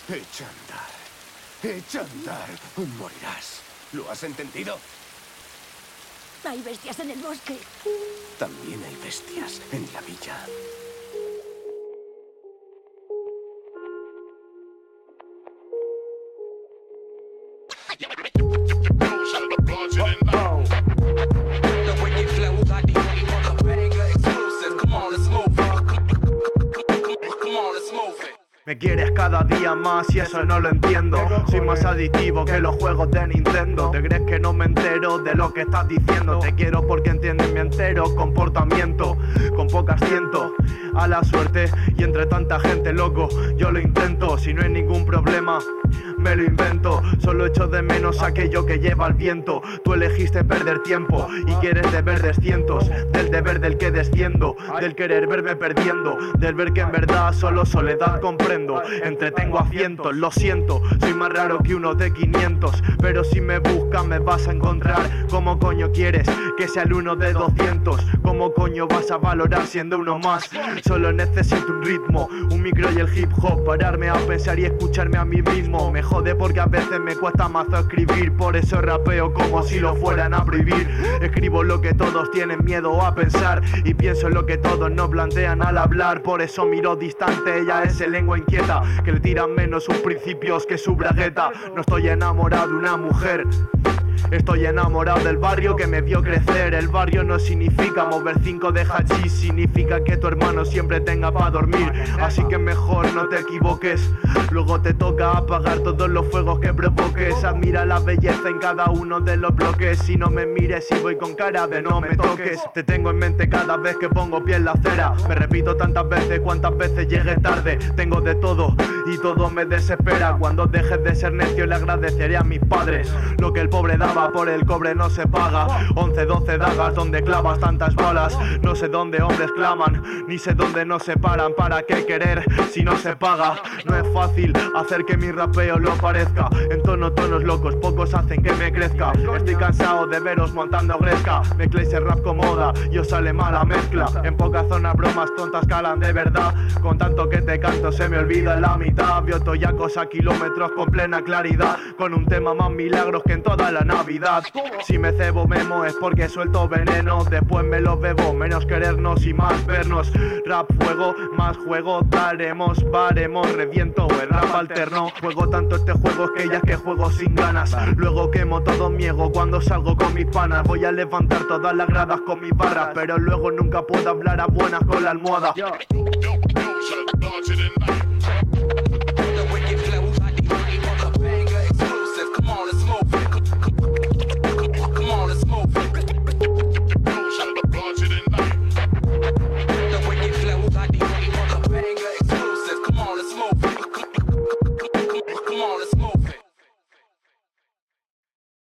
Echa a andar. Echa a andar o morirás. ¿Lo has entendido? Hay bestias en el bosque. También hay bestias en la villa. Me quieres cada día más y eso no lo entiendo. Soy más adictivo que los juegos de Nintendo. ¿Te crees que no me entero de lo que estás diciendo? Te quiero porque entiendes mi entero comportamiento. Con pocas siento a la suerte y entre tanta gente loco yo lo intento. Si no hay ningún problema me lo invento. Solo echo de menos aquello que lleva el viento. Tú elegiste perder tiempo y quieres deber de cientos. Del deber del que desciendo, del querer verme perdiendo, del ver que en verdad solo soledad comprendo. Entretengo a cientos, lo siento, soy más raro que uno de 500. Pero si me buscas me vas a encontrar. ¿Cómo coño quieres que sea el uno de 200? ¿Cómo coño vas a valorar siendo uno más? Solo necesito un ritmo, un micro y el hip hop. Pararme a pensar y escucharme a mí mismo. Me jode porque a veces me cuesta mazo escribir. Por eso rapeo como si lo fueran a prohibir. Escribo lo que todos tienen miedo a pensar y pienso en lo que todos no plantean al hablar. Por eso miro distante, ella es el lengua inquieta que le tiran menos sus principios que su bragueta. No estoy enamorado de una mujer, estoy enamorado del barrio que me vio crecer. El barrio no significa mover 5 de hachís, significa que tu hermano siempre tenga para dormir. Así que mejor no te equivoques, luego te toca apagar todos los fuegos que provoques. Admira la belleza en cada uno de los bloques. Si no me mires y voy con cara de no me toques. Te tengo en mente cada vez que pongo pie en la acera. Me repito tantas veces cuantas veces llegue tarde. Tengo de todo y todo me desespera. Cuando dejes de ser necio le agradeceré a mis padres lo que el pobre daba, por el cobre no se paga. 11, 12 dagas donde clavas tantas balas. No sé dónde hombres claman, ni sé dónde no se paran. ¿Para qué querer si no se paga? No es fácil hacer que mi rapeo lo parezca. Entono tonos locos, pocos hacen que me crezca. Estoy cansado de veros montando gresca. Mezcléis el rap con moda y os sale mala mezcla. En pocas zonas bromas tontas calan de verdad. Con tanto que te canto se me olvida en la mitad. Vio toyacos a kilómetros con plena claridad, con un tema más milagros que en toda la Navidad. Si me cebo memo es porque suelto veneno. Después me lo bebo, menos querernos y más vernos. Rap fuego, más juego daremos. Varemos, reviento el rap alterno. Juego tanto este juego es que ya que juego sin ganas. Luego quemo todo mi ego cuando salgo con mis panas. Voy a levantar todas las gradas con mis barras, pero luego nunca puedo hablar a buenas con la almohada.